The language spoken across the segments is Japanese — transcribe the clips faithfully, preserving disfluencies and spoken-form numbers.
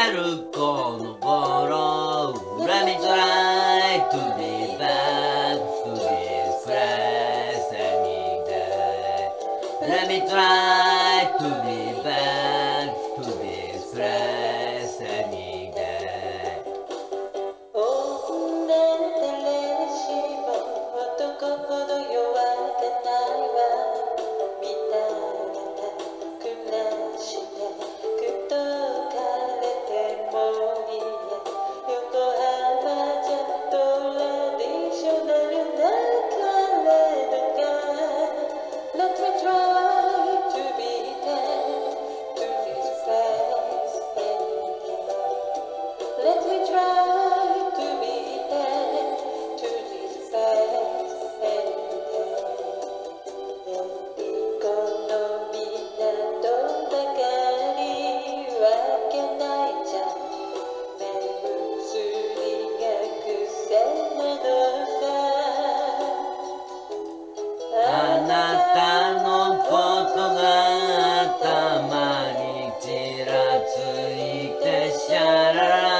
るこの頃 Let me try to be back to this place any day Let me try to be back to this place any day 女誰しも男ほど弱くないわ見た目たくなしてくとかれてもいいや横浜じゃトラディショナルな彼のが Let me try to be there to this place any day Let me try to be there to this place any day この港ばかりわけないじゃん目移りが癖なのさあなたのことが頭にちらついてシャララ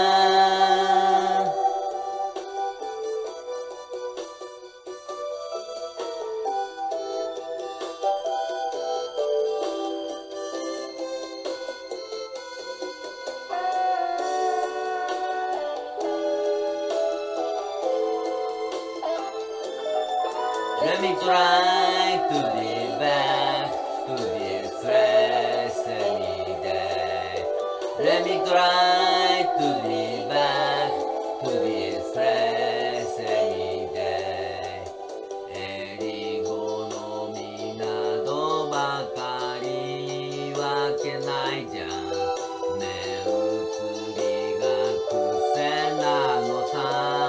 Let me try to be back to this place any day Let me try to be back to this place any day えりごの港ばかりわけないじゃん目移りが癖なのさ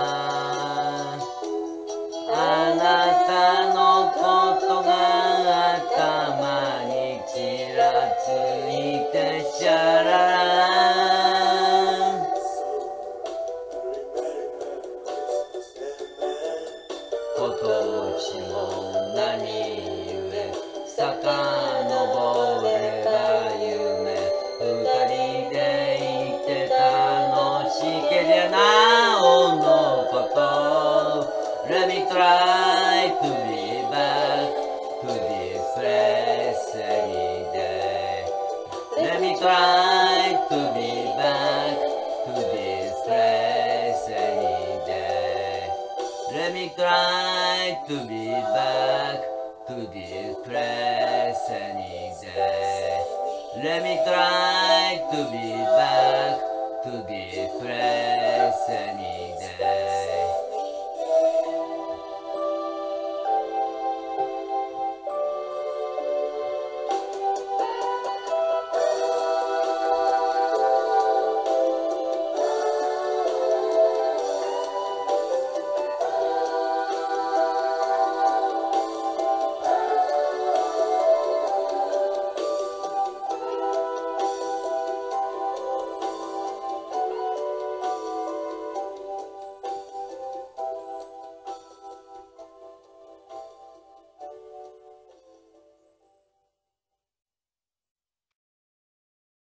あなたのことが頭にちらついてシャララ今年も何故さかのぼれば夢二人でいて楽しけりゃなおのこと Let me try to be back to this place any day Let me try to be back to this place any day Let me try to be back to this place any day Let me try to be back to this place any day